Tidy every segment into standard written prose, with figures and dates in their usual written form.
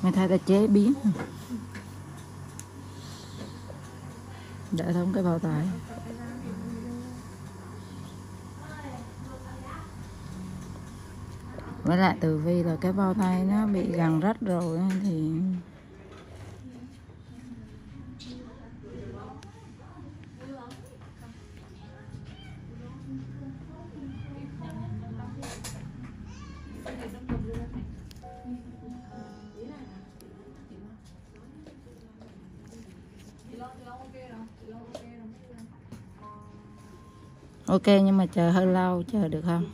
người ta chế biến để thông cái bao tải. Với lại từ vì là cái bao tay nó bị gằn rách rồi thì ok, nhưng mà chờ hơi lâu, chờ được không?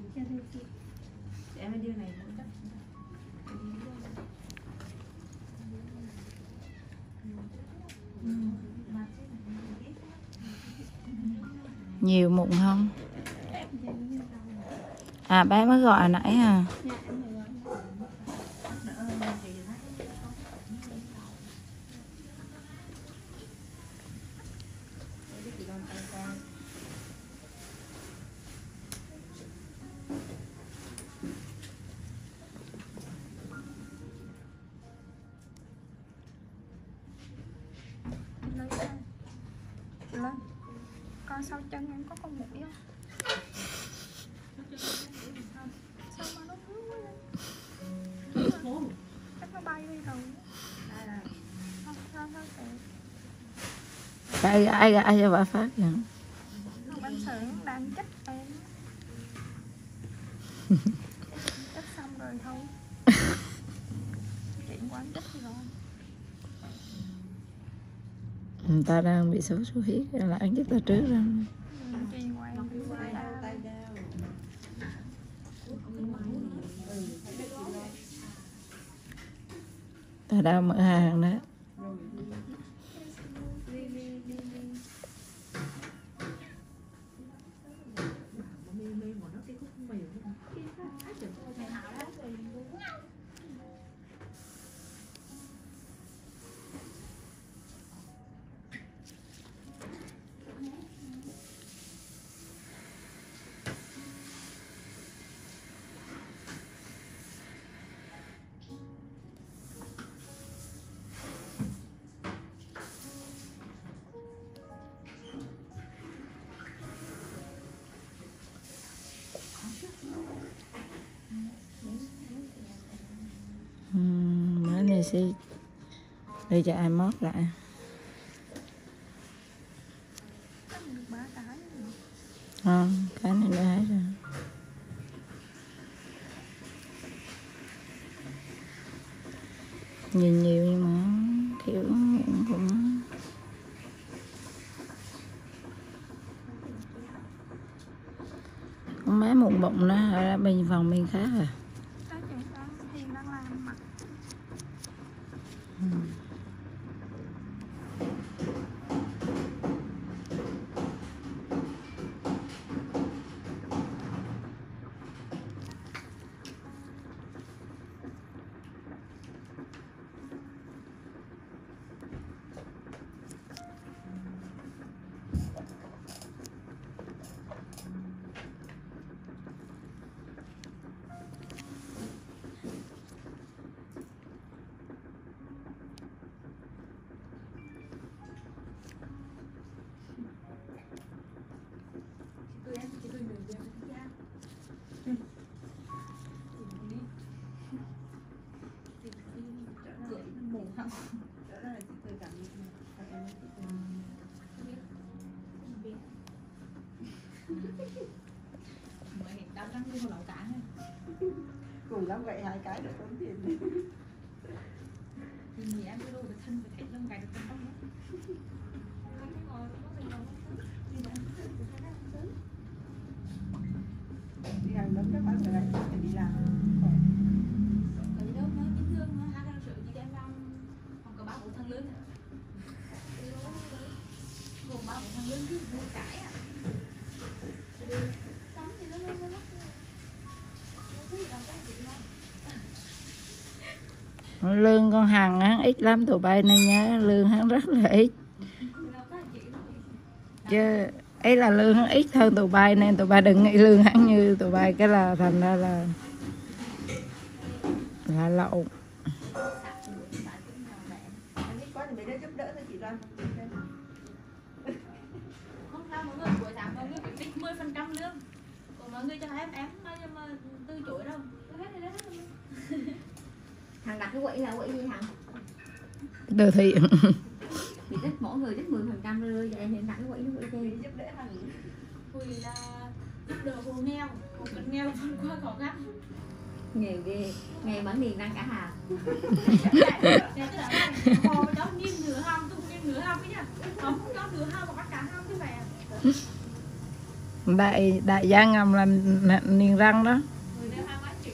Nhiều mụn không? À bé mới gọi nãy à. Lên coi sau chân em có con mũi không? Sao mà nó vướng quá vậy? Chắc nó bay đi rồi. Không, sao kìa. Ai cho bà phát vậy? Anh Sưởng đang trách em. Trách xong rồi thôi. Chuyện của anh trách rồi. Người ta đang bị sốt xuất huyết là anh giúp ta trước ra. Ta đang mở hàng đó. Mới này sẽ đi cho ai mót lại. Cái này đã hết rồi. Nhìn nhiều nhưng mà kiểu cũng con bé mụn bụng nó ở bên phòng bên khác à. Cùng lắm gậy 2 cái được tốn tiền. Thì em đưa được thân phải lông gậy được thân tóc nữa. Đi hàng lắm các bạn phải phải đi làm. Ở đâu mới chấn thương nó hai sự như em đang còn có 3 bộ thân lớn. Gồm 3 bộ thân lớn chứ mua cải à. Tắm thì nó lên nó lắc. Lương con Hằng hắn ít lắm tụi bay này nhá, lương hắn rất là ít chứ ấy là lương hắn ít hơn tụi bay nên tụi bay đừng nghĩ lương hắn như tụi bay, cái là thành ra là lộn. em từ chối đâu. Tôi hết rồi đấy. Thằng đặt cái quỹ là quỹ gì thằng? Từ thiện. Thì rất mỗi người rất 10% rồi vậy thì đặt cái quỹ nó quỹ gì? giúp đỡ thằng Quỳ là giúp đỡ hộ nghèo, hộ cận nghèo vượt qua khó khăn. Nghèo ghê, nghèo bản miền đang cả Hà. Dạ tức là họ đó nghiêng nửa hông, tôi nghiêng nửa hông ấy nha. Họ không có nửa hông mà bắt cả hông chứ mẹ. Đại gia ngầm làm niềng răng đó. Người đeo 2 triệu.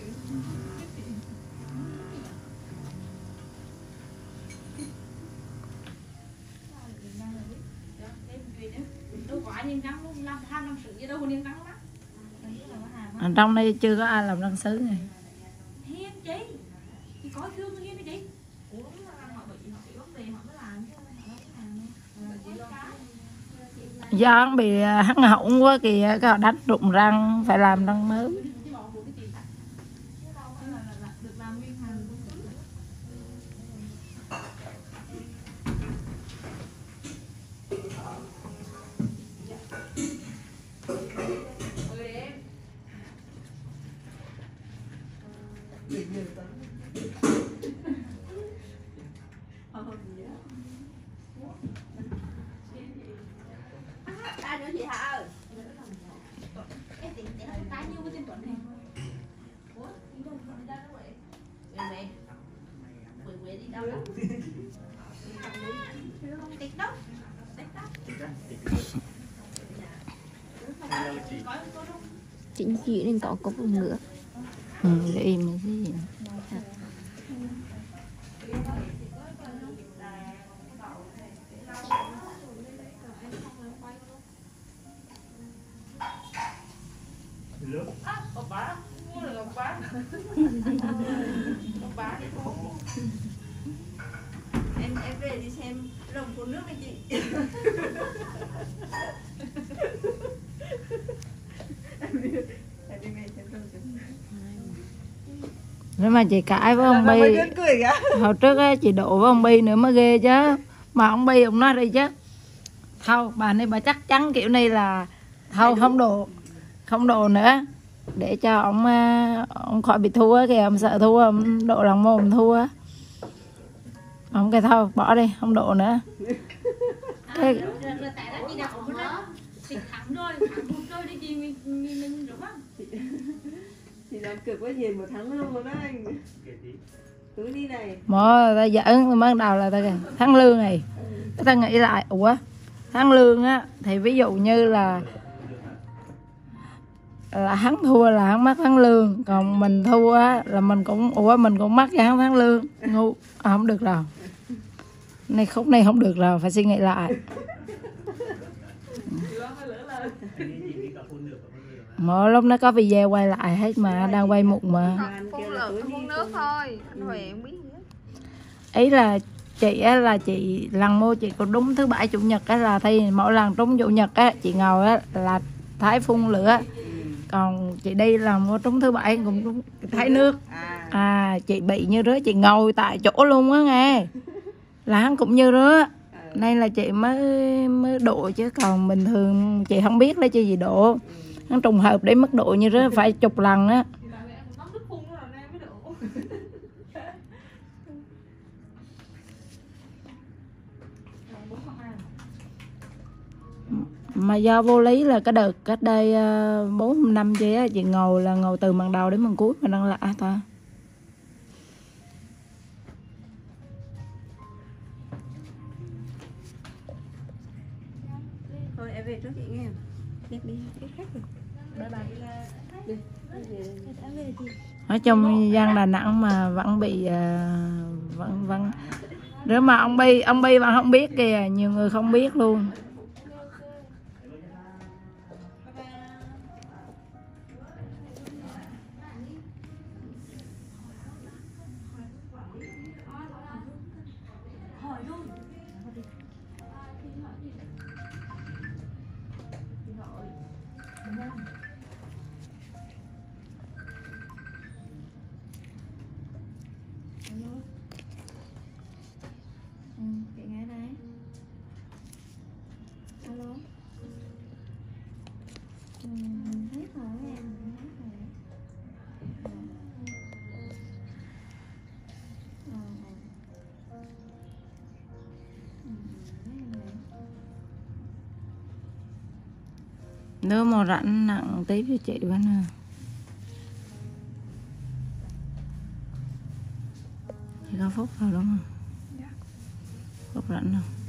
Đâu có ai niềng răng luôn, làm tham làm sự gì đâu có niềng răng đó. Ở trong đây chưa có ai làm răng sứ này. Hiên chị, chị có thương Hiên đi chị. Ủa đúng là họ bị vấn đề họ mới làm chứ họ đâu làm. Do hắn bị hắn hỏng quá kìa, cái họ đánh rụng răng phải làm răng mới. Được làm nguyên hàng. Ai nữa chị Hà ơi? Em tính không tái nhiêu với tên Tuấn này. Ủa, đi đâu mà đi đâu vậy? Mẹ Quỳ đi đâu đó? TikTok. Chính chị nên có vùng nữa. Để im cái gì. Bà mua được bà. Bà đi phố. Em về đi xem rồng phun nước này chị. Em đi về xem rồng phun nước. Nếu mà chị cãi với ông Bi, hồi trước á, chị đổ với ông Bi nữa mới ghê chứ. Mà ông Bi ông nói đi chứ, thôi bà này bà chắc chắn kiểu này là thôi không độ nữa, để cho ông khỏi bị thua kìa, ông sợ thua, ông độ lòng mồm thua. Ông kêu thôi bỏ đi, không độ nữa. Cái... Tại ra chị đặt ở đó. Chị thẳng rồi đi chị mình đúng không? Chị làm cực quá gì 1 tháng lương rồi đó anh. Cứ đi này. Mà ta giỡn ban đầu là ta tháng lương này, ta nghĩ lại ủa tháng lương á thì ví dụ như là hắn thua là hắn mất tháng lương, còn mình thua á là mình cũng mất cho hắn tháng lương. Ngu không được rồi, này khúc này không được rồi, phải suy nghĩ lại. Mỗi lúc nó có video quay lại hết mà, đang quay mụn mà. Phun nước thôi, anh Huệ không biết gì hết. Ý là chị á, là chị lần mua chị có đúng thứ bảy chủ nhật á là thi, mỗi lần trúng chủ nhật á chị ngồi á là thấy phun lửa, còn chị đi là mua trúng thứ bảy cũng đúng thấy nước. Chị bị như rứa, chị ngồi tại chỗ luôn á nghe, là hắn cũng như rứa, nên là chị mới độ, chứ còn bình thường chị không biết lấy chi gì độ. Hắn trùng hợp để mức độ như rứa phải chục lần á. Mà do vô lý là cái đợt cách đây 4 năm chị ngồi là ngồi từ màn đầu đến màn cuối mà đang lạ ta. Thôi em về trước chị nghe. Đi cái khách rồi. Bye bye. Đi. Nói chung dân Đà Nẵng mà vẫn bị vẫn nếu mà ông Bi vẫn không biết kìa, nhiều người không biết luôn. Chị nghe đây. Alo. Hết rồi em. Nếu mà rảnh nặng tiếp cho chị vẫn à. Chị có Phúc vào đúng không? Dạ. Phúc rảnh không?